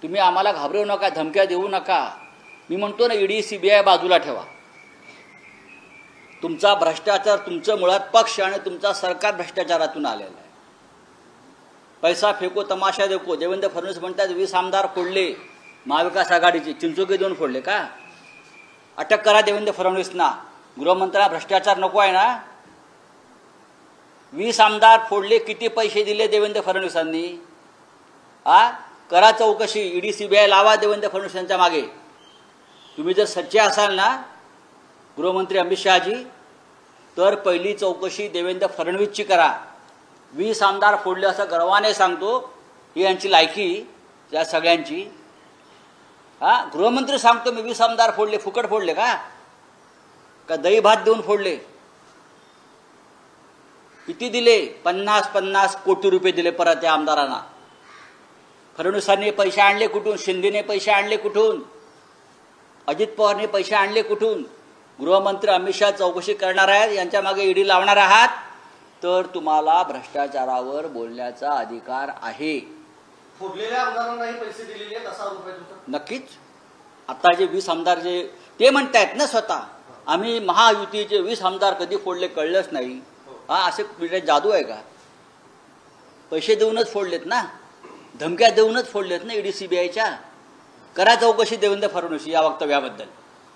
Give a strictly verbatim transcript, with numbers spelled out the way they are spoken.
तुम्ही आम्हाला घाबरवू नका, धमक्या देऊ नका. मी म्हणतो ना, ईडी सीबीआय बाजूला ठेवा. तुमचा भ्रष्टाचार, तुमचं मुळात पक्ष आणि तुमचा सरकार भ्रष्टाचारातून आलेला आहे. पैसा फेको तमाशा देखो. देवेंद्र फडणवीस म्हणतात वीस आमदार फोडले महाविकास आघाडीचे, चिंचोके देऊन फोडले का? अटक करा देवेंद्र फडणवीसना. गृहमंत्र्यांना भ्रष्टाचार नको आहे ना? वीस आमदार फोडले, किती पैसे दिले देवेंद्र फडणवीसांनी? आ करा चौकशी, ईडी सीबीआय लावा देवेंद्र फडणवीस यांच्या मागे. तुम्ही जर सच्चे असाल ना गृहमंत्री अमित शहाजी, तर पहिली चौकशी देवेंद्र फडणवीसची करा. वीस आमदार फोडले असं गर्वाने सांगतो, ही यांची लायकी या सगळ्यांची. हा गृहमंत्री सांगतो मी वीस आमदार फोडले. फुकट फोडले का? का दही भात देऊन फोडले? किती दिले? पन्नास पन्नास कोटी रुपये दिले परत त्या आमदारांना. फडणवीसांनी पैसे आणले कुठून? शिंदेने पैसे आणले कुठून? अजित पवारने पैसे आणले कुठून? गृहमंत्री अमित शहा चौकशी करणार आहेत, यांच्या मागे ईडी लावणार आहात, तर तुम्हाला भ्रष्टाचारावर बोलण्याचा अधिकार आहे. फोडलेल्या आमदारांनाही पैसे दिलेले आहेत असा आरोप आहे तुमचा? नक्कीच. आता जे वीस आमदार जे ते म्हणतायत ना स्वतः, आम्ही महायुतीचे वीस आमदार कधी फोडले कळलंच नाही. हा असे कुठे जादू आहे का? पैसे देऊनच फोडलेत ना, धमक्या देऊनच फोडलेत ना ईडी सीबीआयच्या. करा चौकशी देवेंद्र फडणवीस या वक्तव्याबद्दल.